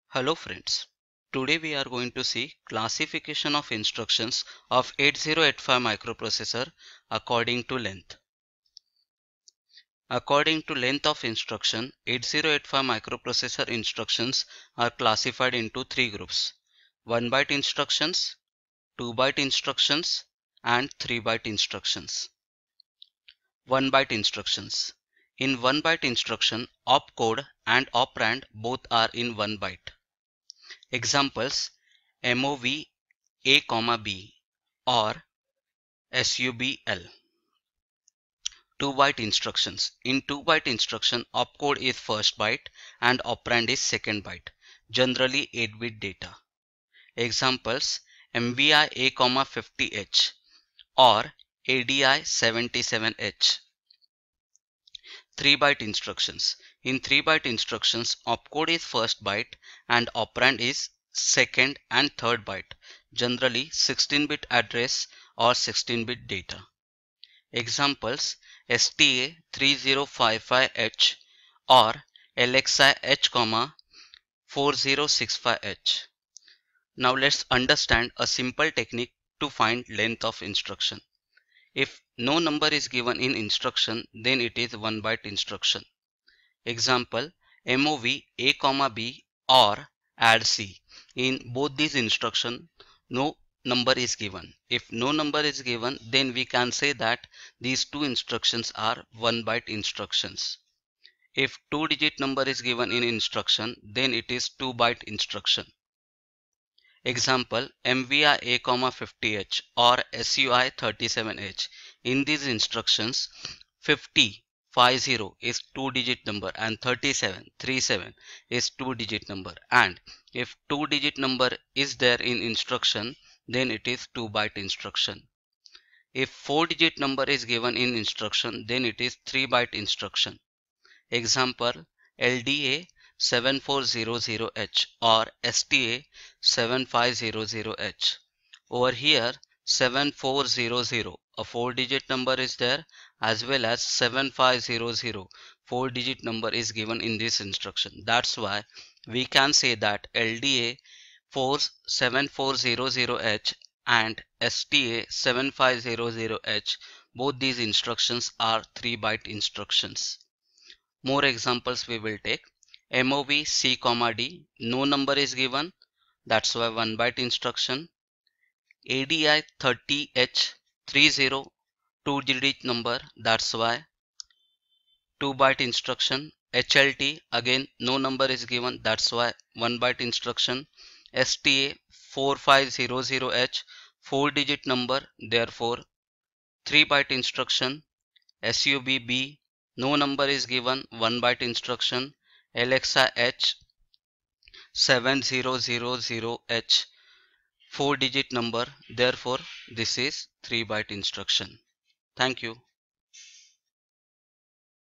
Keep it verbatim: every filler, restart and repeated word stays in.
Hello friends, today we are going to see classification of instructions of eighty eighty-five microprocessor according to length. According to length of instruction, eighty eighty-five microprocessor instructions are classified into three groups: one byte instructions, two byte instructions and three byte instructions. one byte instructions. In one byte instruction, opcode and operand both are in one byte. Examples: mov a comma b or subl. two byte instructions. In two byte instruction, opcode is first byte and operand is second byte, generally eight bit data. Examples: mvi a comma fifty h or adi seventy-seven h. three byte instructions. In three byte instructions, opcode is first byte and operand is second and third byte, generally sixteen bit address or sixteen bit data. Examples: S T A thirty fifty-five H or L X I H, forty sixty-five H. Now let's understand a simple technique to find length of instruction. If no number is given in instruction, then it is one byte instruction. Example: mov a comma b or add c. In both these instructions, no number is given. If no number is given, then we can say that these two instructions are one byte instructions. If two digit number is given in instruction, then it is two byte instruction. Example: mvi a comma fifty h or sui thirty-seven h. In these instructions, fifty fifty is two digit number and thirty-seven thirty-seven is two digit number, and if two digit number is there in instruction, then it is two byte instruction. If four digit number is given in instruction, then it is three byte instruction. Example: L D A seventy-four hundred H or S T A seventy-five hundred H. Over here, seventy-four hundred, a four digit number is there, as well as seventy-five hundred, four digit number is given in this instruction. That's why we can say that L D A seventy-four hundred H and S T A seventy-five hundred H, both these instructions are three byte instructions. More examples we will take. mov c comma d, no number is given, that's why one byte instruction. adi thirty h, thirty, two digit number, that's why two byte instruction. H L T, again no number is given, that's why one byte instruction. S T A forty-five hundred H, four digit number, therefore three byte instruction. S U B B, no number is given, one byte instruction. L X I H seventy hundred H, four digit number, therefore this is three byte instruction. Thank you.